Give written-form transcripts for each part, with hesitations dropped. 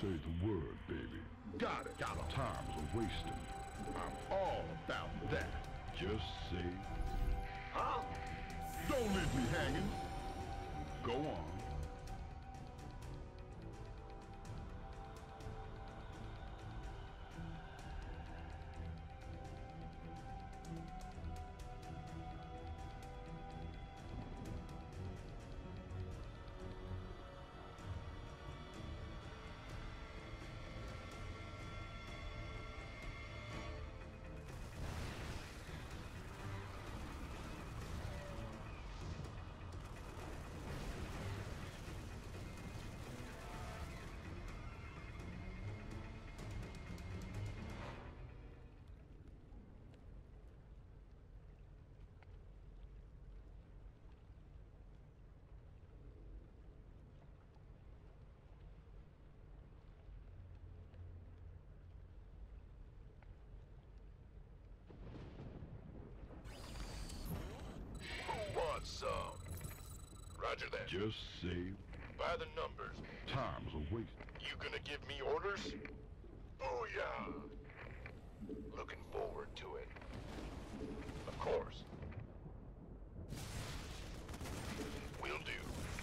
say the word, baby. Got it. Time's a wasting. I'm all about that. Just say, Huh? Don't leave me hanging. go on. Who wants some? Roger that. Just say, By the numbers. time's a wasting. You gonna give me orders? Booyah! Looking forward to it. Of course. Will do.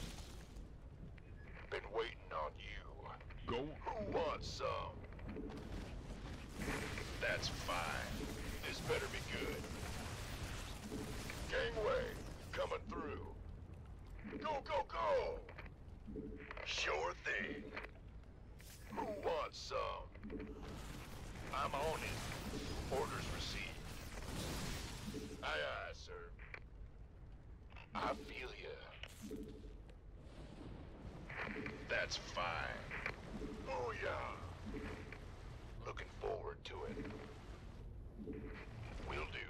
Been waiting on you. Go on. Who wants some? That's fine. This better be good. Gangway, coming through. Go, go, go! Sure thing. Who wants some? I'm on it. Orders received. Aye, aye, sir. I feel ya. That's fine. Booyah! Looking forward to it. Will do.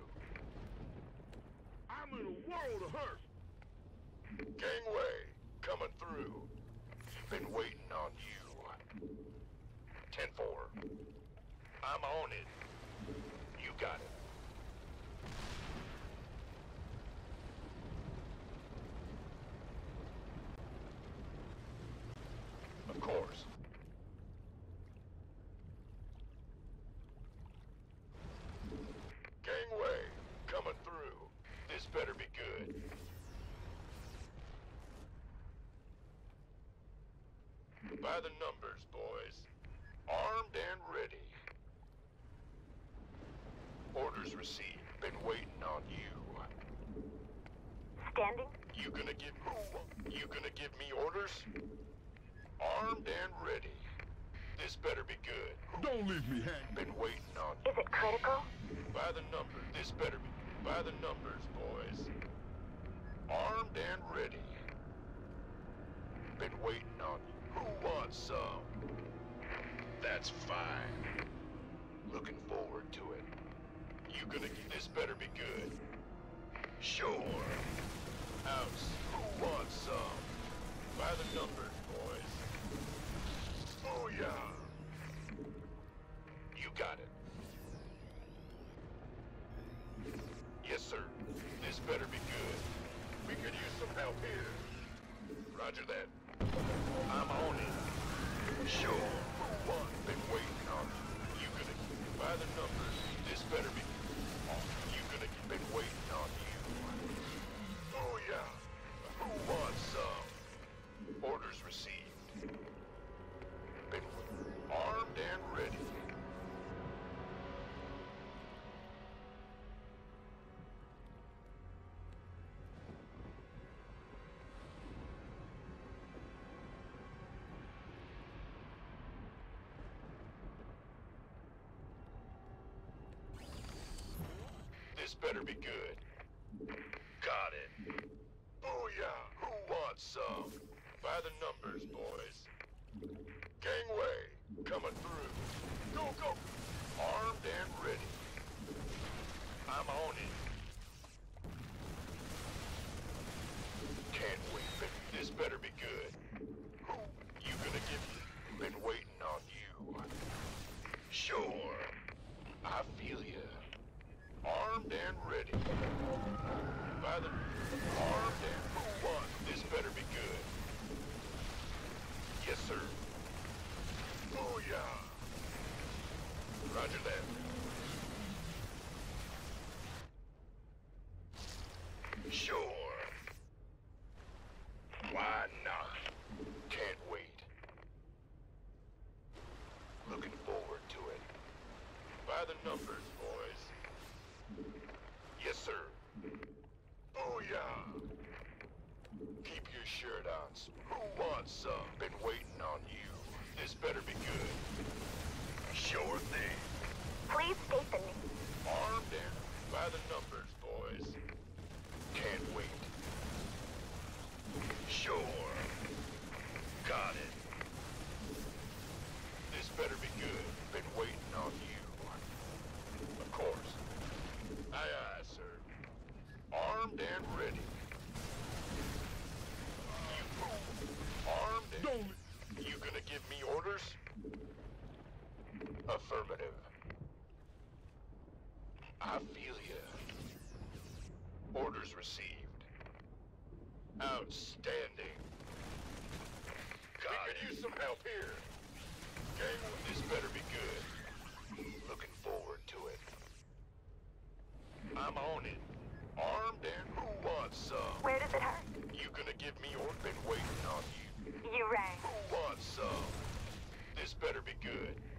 I'm in a world of hurt. Gangway, coming through. Been waiting on you. 10-4. I'm on it. You got it. Of course. Gangway, coming through. This better be good. By the numbers, boys. Armed and ready. Orders received. Been waiting on you. Standing? You gonna give me orders? Armed and ready. This better be good. Don't leave me hanging. Been waiting on Is it critical? By the numbers. This better be. By the numbers, boys. Armed and ready. Been waiting on you. Who wants some? That's fine. Looking forward to it. You gonna get this better be good. Sure. House. Who wants some? By the numbers, boys. Booyah! You got it. Yes, sir. This better be good. We could use some help here. Roger that. I'm on it. Sure. Who wants? Been waiting on you. You gonna by the numbers. This better be. You gonna been waiting on you. Booyah! Who wants some? Orders received. Been armed and ready. This better be good. Got it. Booyah! Who wants some? By the numbers, boys. Gangway, coming through. Go, go! Armed and ready. I'm on it. Can't wait, but this better be good. Who? You gonna give? Been waiting on you. Sure. I feel ya. Armed and ready. By the armed and who wants? This better be good. Yes, sir. showdowns. Who wants some? Been waiting on you. This better be good. Sure thing. Please state the name. Armed and by the numbers, boys. Can't wait. Sure. Got it. This better be good. Been waiting on you. Of course. Aye, aye, sir. Armed and ready. You armed and... Don't... You gonna give me orders? Affirmative. I feel ya. Orders received. Outstanding. We could use some help here. Gang, this better be good. Looking forward to it. I'm on it. Armed and who wants some? Where does it hurt? You gonna give me or been waiting on you? You rang. Who wants some? This better be good.